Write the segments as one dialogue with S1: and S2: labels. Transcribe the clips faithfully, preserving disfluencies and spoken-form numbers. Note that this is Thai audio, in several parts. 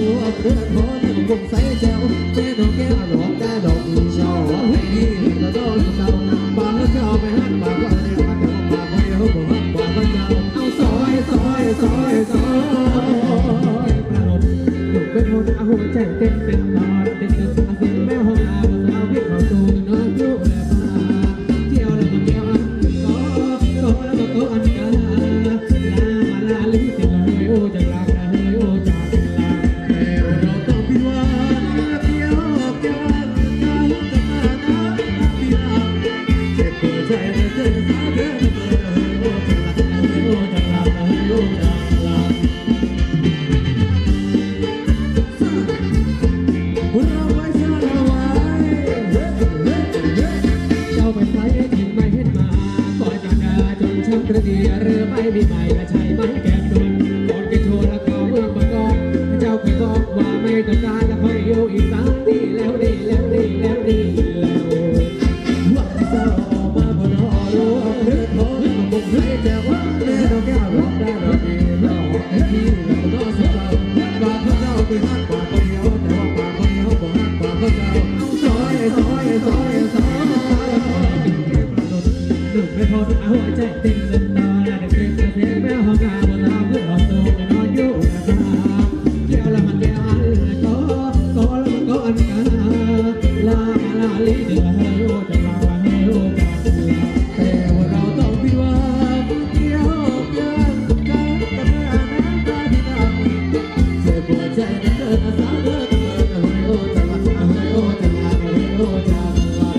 S1: วเรือนหอในกรุงใส่เจ้าแม่น้องแก้วหลอกได้ดอกอีเช้าให้พี่กระโดดเจ้าบ้านเจ้าไปหันบ้านก็ได้บ้านแต่บ้านคนเดียวบ่หันบ้านเจ้าเอาซอยซอยซอยซอยประหลดถูกเป็นคนเอาหัวใจเต้นเป็นตอนเต้นกันอาเซียนแม่ห้องอาบสาวพี่เขาตูนน้อยยุ่งและมาเที่ยวแล้วก็เที่ยวอันก็ก็แล้วก็ก็อันกันลามาลาลิ้นติดเลยโอ้จังลาเลยโอ้จังลาเราต้องพิวานเที่ยวกันกันกันมานะพี่ลาเจ็บปวดใจเดินสายเดินโอ้จังลาโอ้จังลาโอ้จังลาเราไว้เชื่อเราไว้เจ้าไปใส่ทิ้งไม่เห็นมาก่อนจะด่าจนช้ำกระเดียเรือไม่มีใหม่และใช่ไหมแก้มดุนก่อนแกโชว์แล้วเขาเมื่อมาก่อนเจ้าเคยบอกว่าไม่ต้องการแล้วค่อยอยู่อีกสักดีแล้วดีแล้วดีแล้วดีแล้ววันเจ้าออกมาบนหอรู้เรื่องของมันคงให้แจ้งว่าแม่เราแก้วร้องได้เราดีเราไอ้พี่เราก็สุดเราบางคนเจ้าไปหักบางคนเดียวแต่ว่าบางคนเดียวบอกหักบางคนเจ้าเอาซอยซอยซอยซอยหนึ่งไม่พอเอาหัวใจเต้นเต้นตาเด็กเด็กเสียงแม่ห้องงานบนลาเพื่อเอาตัวไปนอนอยู่นะครับแก้วละมันแก้วอันก็ก็แล้วมันก็อันกันลาลาลีเดือดเฮโอจะลาเฮโอจะลาแต่ว่าเราต้องพิวาเที่ยวกันกันกันน้ำตาที่ดำเจ็บปวดใจเดินอาสาเดินเฮโอจะลาเฮโอจะลาเฮโอจะลา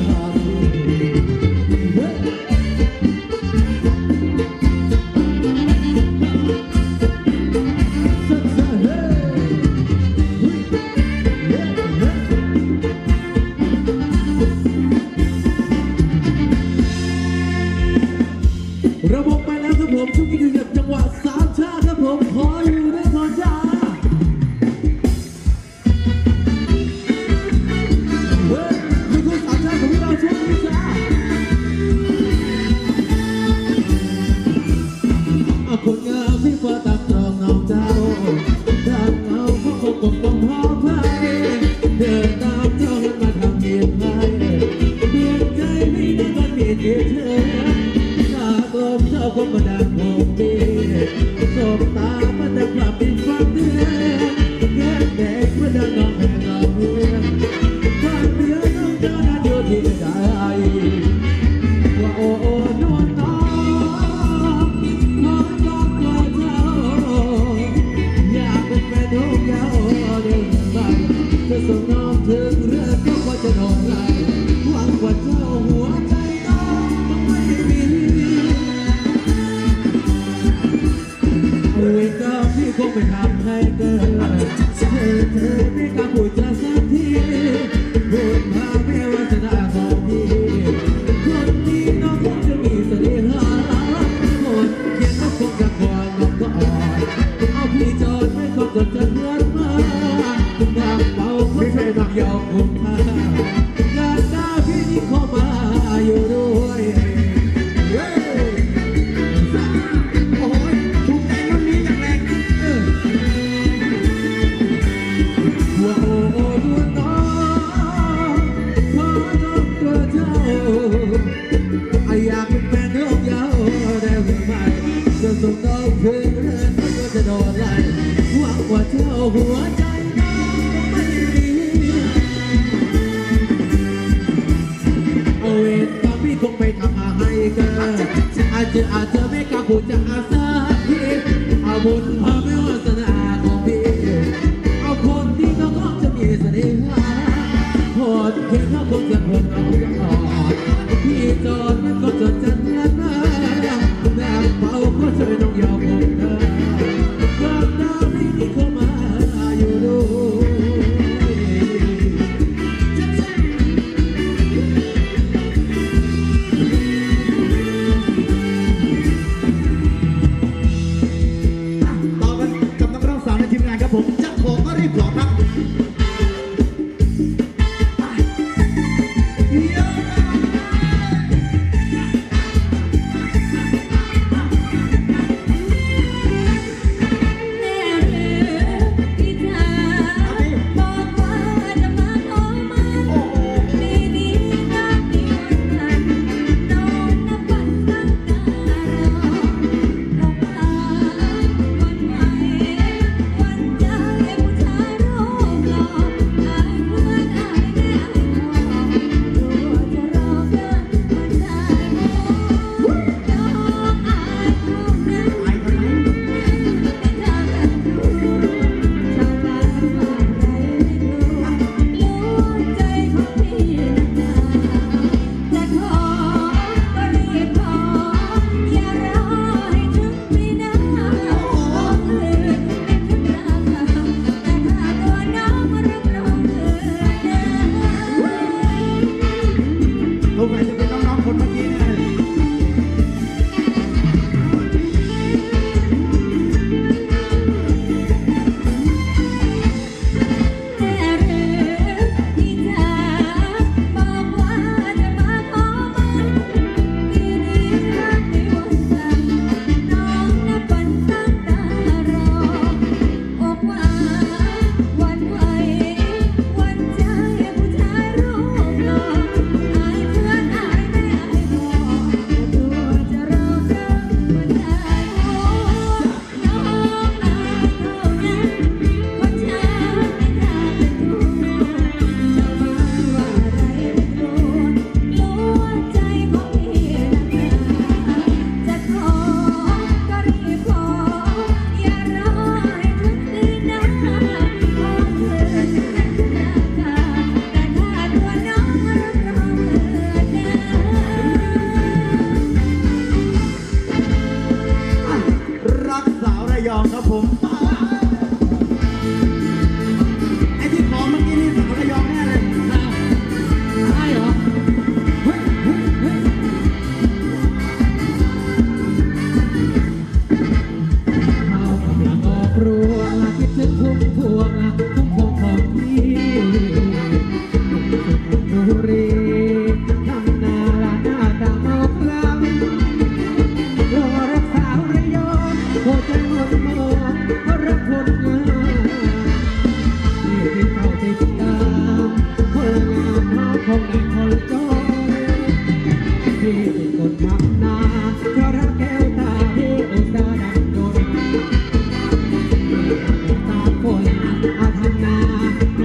S1: ระบบไปแล้วครับผมช่วงนี้คือจังหวะสามชาครับผมขออยู่ด้วยขอจ้าเฮ้ยนี่คือสามชาของเราช่วงนี้จ้าคนงามที่ฟ้าตามตรองเงาเจ้าตามเงาเขาคงปกป้องพ่อไพ่เดินตามเจ้าให้มาทำเมียนไพ่ดวงใจไม่ได้ก็มีเธอกลมเจ้าคงมาดังโมบีสบตามันจะกลับเป็นฟังเดือนแก้มแดงมันดังน้องแม่น้องเมืองความเดือน้องเจ้านั้นอยู่ที่ใดว่าโอ้โอ้นวลน้องขอบอกตัวเจ้าอยากเป็นแฟนน้องยาวเดินไปจะส่งน้องถึงเรือก็ว่าจะนอนไหลหวังว่าเจ้าหัวใจน้องไม่มีเวรกรรมที่คงไม่ทำให้เกิดเธอเธอไม่กล้าพูดจาสักทีพูดมาไม่วาสนาของพี่คนนี้น้องคงจะมีเสน่หาคนเขียนน้องคงจะกว่าน้องก็อ่อนเอาพี่จอดไม่คนจดจะเลื่อนมาดังเบาไม่ใช่น้องยอมคุ้มค่างานหน้าพี่นี่เข้ามาอยู่ด้วยอยากเป็นแฟนน้องยาวได้หรือไม่จะส่งน้องคืนเรือนก็จะโดนไล่หวังว่าเจ้าหัวใจน้องไม่มีเอาเวรกรรมพี่คงไม่ทำมาให้เกิดอาจจะอาจจะไม่กล้าพูดจะอาสาพี่เอาบุญพาไม่วาสนาของพี่เอาคนที่น้องจะมีเสน่หาคนเพียงเขาคงจะคนน้องจะอ่อนพี่จอดมันก็จดจันทร์นะแต่เบาก็ช่วยน้องยอมผมเธอก็ตาไม่ที่เข้ามาอยู่ด้วย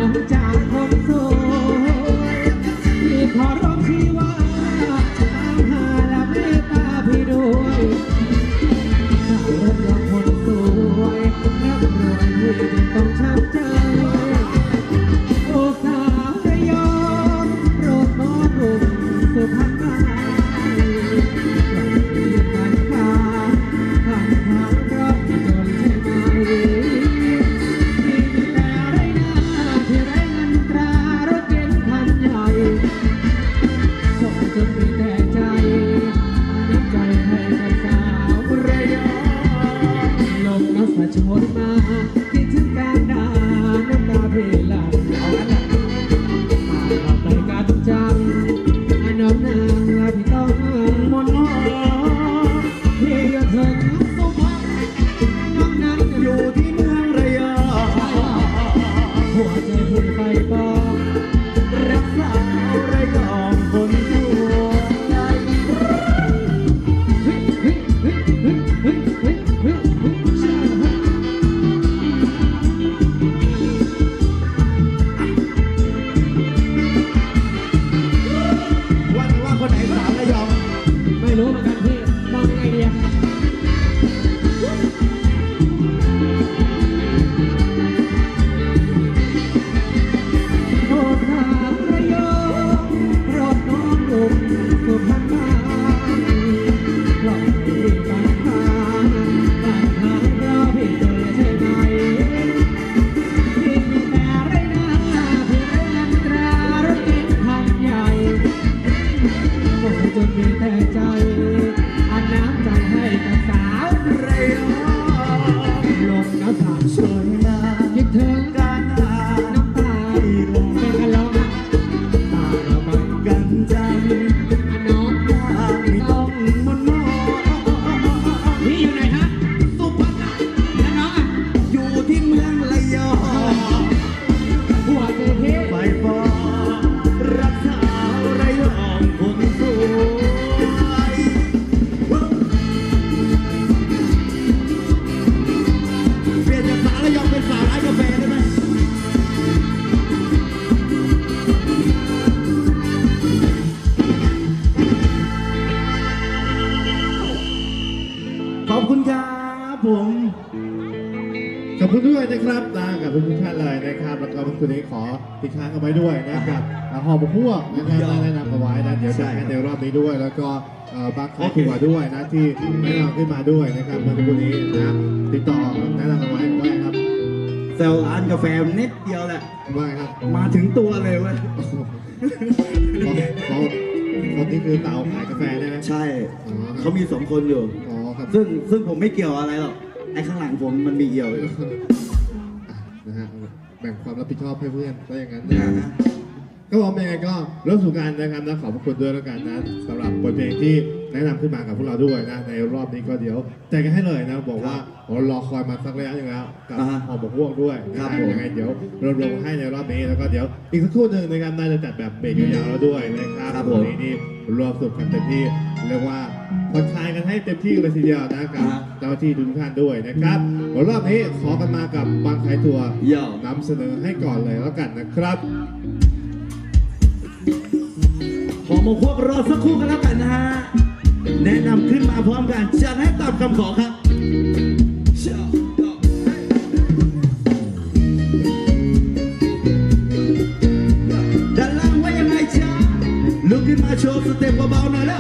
S1: องจากคนสวยที่ขอร้องชีว่าตามหาและเมตตาพี่ด้วยถ้ารถยนต์คนสวยรับรองพี่ต้องช้ำใจโอ้สาวระยองโปรดน้องรุ่งสุพรรณมาการค้าทางทางรักจนใช่ไหมที่มีแต่ไรหน้าที่ไรเงินตรารถเก๋งคันใหญ่ขอจนมีแต่ใจน้ำใจให้กับสาวระยองลงน้ำสะชนมาคิดถึงการด่าน้ำตาเพลาเอาละ มาไปกันจังน้องนางพี่ต้องมนมองพี่ก็ถึงสุพรรณน้องนั้นอยู่ที่เมืองระยองหัวใจพี่ไปบอกรักสาวระยองคนสวยเฮ้ยเฮ้ยเฮ้ยเฮ้ยเฮ้ยเฮ้ยเฮ้ยเฮ้ย
S2: ว่าว่าคนไหนสาวระยอง
S1: ไม่รู้เหมือนกันพี่มองยังไงดีอะโปรดทางระยองโปรดน้องลุงสุพรรณมาปล่อยให้บางทางบางทางเราพี่เจอใช่ไหมที่มีแต่ไรหน้าที่ไรเงินตรารถเก๋งคันใหญ่ โอ้จนมีแต่ใจอันน้ำใจให้กับสาวระยองลงน้ำตาสวยมาคิดถึงการหาน้ำตาเป็นกันร้องนะตาเราไปกันจังน้องตาไม่ต้องมันมองพี่อยู่ไหนฮะสุพรรณแล้วน้องอ่ะ
S2: อยู่ที่เมืองระยอง
S1: หัวใจพี่
S2: ไปฟ้องรักสาวระยองคนสวยเปลี่ยนจากสาวระยองเป็นสาวร้านกาแฟได้ไหมขอบคุณครับผม
S3: ขอบคุณด้วยนะครับนะกับทุกท่านเลยนะครับแล้วก็เมื่อคืนนี้ขอทิ้งค้างเอาไว้ด้วยนะครับหอบพวกนะครับได้แนะนำเอาไว้นะเดี๋ยวจะให้ในรอบนี้ด้วย แล้วก็บางครอบครัวด้วยนะที่แนะนำขึ้นมาด้วยนะครับเมื่อคืนนี้นะติดต่อแนะนำเอาไว้ว่าครับ
S2: เซลล์ร้านกาแฟเน็ตเดียวแหละ
S3: ว่าครับ
S2: มาถึงตัวเลยเว้ย
S3: เขาคนนี้คือเต๋าขายกาแฟได้ไหม
S2: ใช่
S3: อ๋อ
S2: เขามีสองคนอยู่
S3: อ๋อครับ
S2: ซึ่งซึ่งผมไม่เกี่ยวอะไรหรอก ไอ้ข้างหลังผมมันมีเกี่ยวอยู่
S3: นะฮะแบ่งความรับผิดชอบให้เพื่อนก็อย่างนั้นนะ
S2: นะฮะ
S3: ก็บอกยังไงก็เริ่มสู่การนะครับนะขอบพระคุณด้วยแล้วกันนะสำหรับบทเพลงที่แนะนำขึ้นมากับพวกเราด้วยนะในรอบนี้ก็เดี๋ยวแจ้งกันให้เลยนะบอกว่าเรารอคอยมาสักระยะหนึงแล้วกับหอมบกพวกด้วยนะครับยังไงเดี๋ยวเราลงให้ในรอบนี้แล้วก็เดี๋ยวอีกสักครู่หนึ่งนะครับน่าจะจัดแบบเบรกยาวๆแล้วด้วยนะครับวันนี้นี่รวมสุดกันเต็มที่เรียกว่าผ่อนคลายกันให้เต็มที่เลยทีเดียวนะกับเจ้าที่ทุกท่านด้วยนะครับรอบนี้ขอกันมากับบางไทยทัวร์
S2: เย่าน
S3: ำเสนอให้ก่อนเลยแล้วกันนะครับ
S2: ขอมาพวกรอสักครู่กันแล้วกันนะฮะ แนะนำขึ้นมาพร้อมกันจัดให้ตามคำขอครับด้านล่างว่ายังไงจ๊ะลุกขึ้นมาโชว์สเต็ปเบาๆหน่อยแล้ว